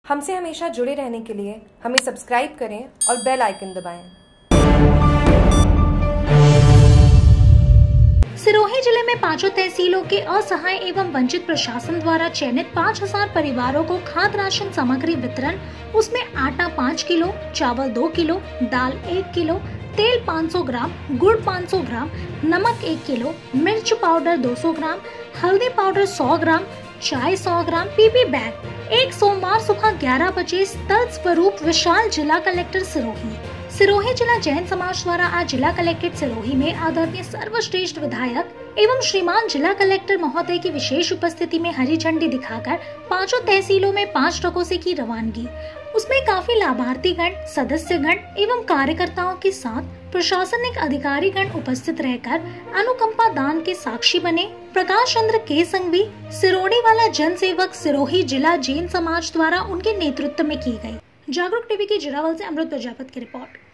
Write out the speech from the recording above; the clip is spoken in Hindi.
हमसे हमेशा जुड़े रहने के लिए हमें सब्सक्राइब करें और बेल आइकन दबाएं। सिरोही जिले में पांचों तहसीलों के असहाय एवं वंचित प्रशासन द्वारा चयनित 5000 परिवारों को खाद्य राशन सामग्री वितरण, उसमें आटा 5 किलो, चावल 2 किलो, दाल 1 किलो, तेल 500 ग्राम, गुड़ 500 ग्राम, नमक 1 किलो, मिर्च पाउडर 200 ग्राम, हल्दी पाउडर 100 ग्राम, चाय 100 ग्राम, पीपी बैग एक सोमवार सुबह 11 बजे स्थल स्वरूप विशाल जिला कलेक्टर सिरोही जिला जैन समाज द्वारा आज जिला कलेक्ट्रेट सिरोही में आदरणीय सर्वश्रेष्ठ विधायक एवं श्रीमान जिला कलेक्टर महोदय की विशेष उपस्थिति में हरी झंडी दिखाकर पांचों तहसीलों में 5 ट्रकों से की रवानगी। उसमें काफी लाभार्थी गण, सदस्य गण एवं कार्यकर्ताओं के साथ प्रशासनिक अधिकारी गण उपस्थित रहकर अनुकंपा दान के साक्षी बने। प्रकाश चंद्र के संघवी, सिरोड़ी वाला जन सेवक सिरोही जिला जैन समाज द्वारा उनके नेतृत्व में की गयी। जागरूक टीवी की जिरावल से अमृत प्रजापत की रिपोर्ट।